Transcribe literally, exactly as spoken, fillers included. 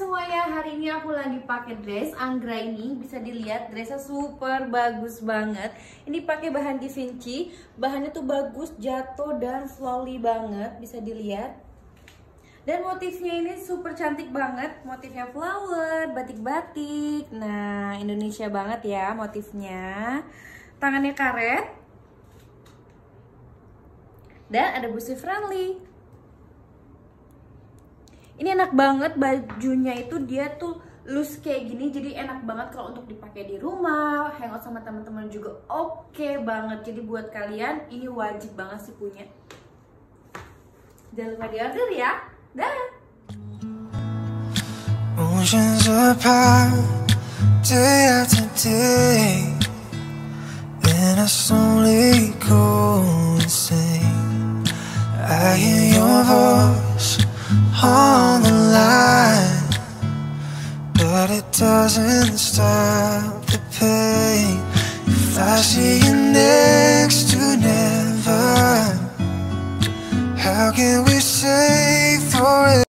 semuanya, hari ini aku lagi pakai dress Anggra ini. Bisa dilihat dressnya super bagus banget. Ini pakai bahan Givenchy. Bahannya tuh bagus, jatuh dan flowy banget. Bisa dilihat. Dan motifnya ini super cantik banget. Motifnya flower, batik-batik. Nah, Indonesia banget ya motifnya. Tangannya karet. Dan ada busi friendly. Ini enak banget, bajunya itu dia tuh loose kayak gini, jadi enak banget kalau untuk dipakai di rumah, hangout sama teman-teman juga oke banget. Jadi buat kalian ini wajib banget sih punya. Jangan lupa di order ya. Dah. Oceans apart, day after day, and I slowly go insane. I hear your voice on the line, but it doesn't stop the pain. If I see you next to never, how can we say forever?